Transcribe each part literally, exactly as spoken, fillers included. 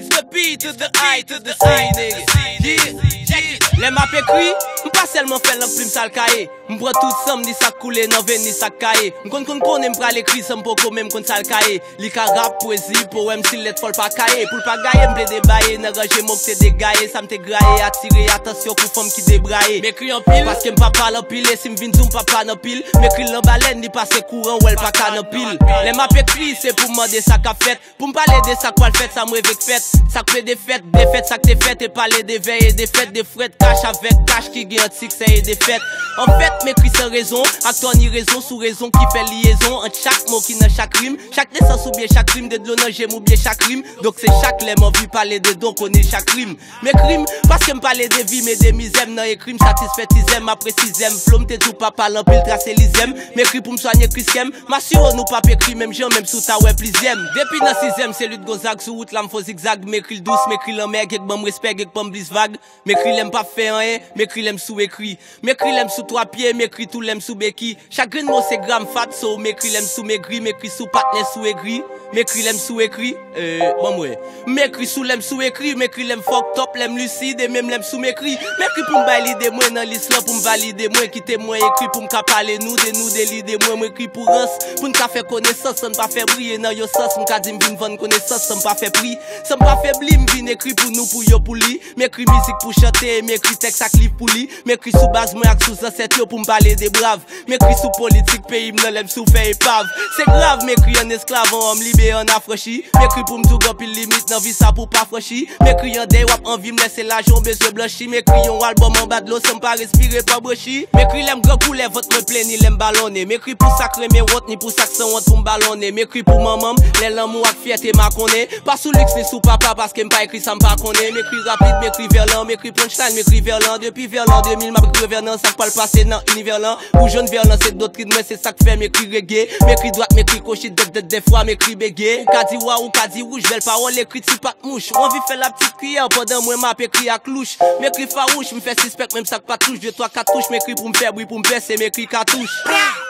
the P to the I to the C, nigga. Yeah, check it. Les map écrit, m'pas seulement fait l'en plume sale cahier. M'prend tout somme ni ça coule nan ven ni ça cahier. M'kon kon konnen m'pral écrit somme poko même kon sale cahier. Li ka rap poésie poème si let fol pas cahier. Pour pas gailler m'ple débailler, nan ranger mon que dégailler, ça m'te grailler attirer attention pour femme qui débrailler. M'écrit en pile parce que m'pa parle en pile et si m'vin zoom papa nan pile. M'écrit l'en baleine ni passe courant ou elle pas ka nan pile. Les map écrit c'est pour demander ça qu'a fait, pour m'parler de ça quoi le fait ça m'revek fait. Ça fait des fêtes, des fêtes ça que t'es fait et parler des veilles et des fêtes des frais. Avec cash qui gagne succès et défaite. En fait, m'écrit sans raison, acteur ni raison, sous raison qui fait liaison entre chaque mot qui dans chaque rime. Chaque naissance ou bien chaque rime, de l'honneur j'aime ou bien chaque rime. Donc c'est chaque lème envie parler de donc on est chaque rime. Mes crimes, parce que m'parler des vies, mais des misères, non et crimes satisfait tisem, après tisem. Flom t'es tout pas parlant, pile tracé lisem. M'écrit pour m'soigner Christian, m'assure nous pas écrit même gens, même sous ta web plisem. Depuis dans sixième, c'est lutte Gozag, sous route là m'faux zigzag. M'écrit douce, m'écrit l'emmerde, avec bon respect, avec bon bliss vague. M'écrit l'aime pas fait rien, m'écrit l'aime sous écrit. M'écrit l'aime sous trois pieds, m'écrit tout l'aime sous béquille. Chacun mot c'est gramme fat, so m'écrit l'aime sous maigri, m'écrit sous patne sous aigri. M'écrit l'aime sous écrit, euh, bon ouais. M'écrit sous l'aime sous écrit, m'écrit l'aime fuck top, l'aime lucide et même l'aime sous m'écrit. M'écrit pour m'valider moi dans l'islam, pour m'valider moi, quitter moi écrit pour m'ka parler nous, de nous déliter moi, m'écrit pour us, pour m'ka faire connaissance, ça m'pas faire briller dans yo sens, m'ka dit m'vin vendre connaissance, ça m'pas fait prix, ça m'pas faibli, m'vin écrit pour nous, pour yo pour li, m'écrit musique pour chanter, m'écrit texte ak livre pour li, m'écrit sous base moi ak sous ancêtre yo pour m'parler des braves, m'écrit sous politique pays m'nan l'aime sous fait épave, c'est grave, m'écrit en esclave, en homme libéré, en affranchi, m'écrit pour m'tou grand pile limite, nan vie ça pour pas franchi, m'écrit en day wap envie m'laisser l'argent besoin blanchi, m'écrit un album en bas de l'eau, ça m'pas respirer pas brochi, m'écrit l'aime grand couler, votre me plaît ni l'aime ballonner, m'écrit pour sacrer mes honte ni pour sac sans honte pour m'ballonner, m'écrit pour maman, les l'amour ak fierté m'a connaît, pas sous luxe ni sous papa parce que m'pas écrit ça m'pas connaît, m'écrit rapide, m'écrit verlan, m'écrit punchline, m'écrit verlan, depuis verlan deux mille m'a écrit verlan, ça pas le passé dans univers là, ou jeune verlan c'est d'autres rythmes, c'est ça que fait m'écrit reggae, m'écrit droite, m'écrit cochit, des des fois m'écrit bégué, ou kadi wa ou kadi rouge, belle parole écrit si pas mouche, on vit faire la petite prière pendant moi m'a écrit à clouche, m'écrit farouche, me fait suspect même ça pas touche, deux trois quatre touches, m'écrit pour me faire bruit pour me percer, m'écrit cartouche.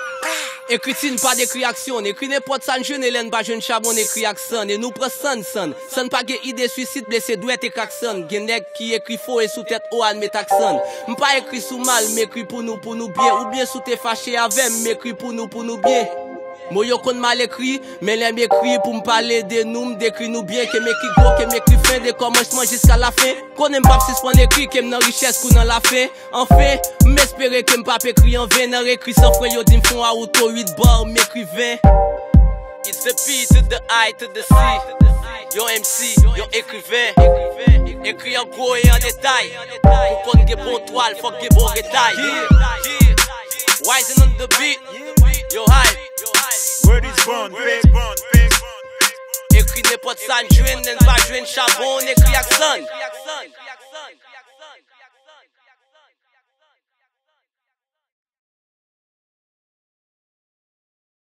Écrit pas d'écrit action, écrit n'importe ça, jeune Hélène, pas jeune charbon, écrit accent, et nous prenons son, son, son pas de idée suicide, blessé, douette et craxon, genek qui écrit faux et sous tête haut, met accent, m'pas écrit sous mal, m'écrit pour nous, pour nous bien, ou bien sous t'es fâché avec, m'écrit pour nous, pour nous bien. Moi yo kon mal écrit, mais l'aime écrit pour me parler de nous, m'décrit nous bien, que m'écrit gros, que m'écrit fin de commencement jusqu'à la fin. Qu'on aime pas suspendre écrit, que m'nan richesse qu'on dans la fin. En fait, m'espérer que m'pas écrit en vain, nan écrit sans frère yo dim font à auto huit bar, m'écrivain. It's the P to the I to the C. Yo M C, yo écrivain. Écrit en gros et en détail. Pour qu'on get bon toile, faut get bon détail. Rising on the beat, yo hype. Word is born, born, écrit n'importe ça, joine, n'est pas joine charbon, écrit accent.